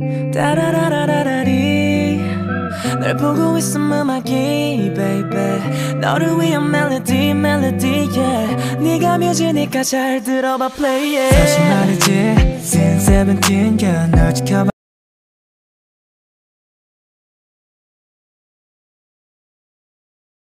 따라라라라리 널 보고 있음 음악이 baby 너를 위한 멜로디 yeah 네가 뮤지니까 잘 들어봐 play it 사실 말이지 Since 17 girl 널 지켜봐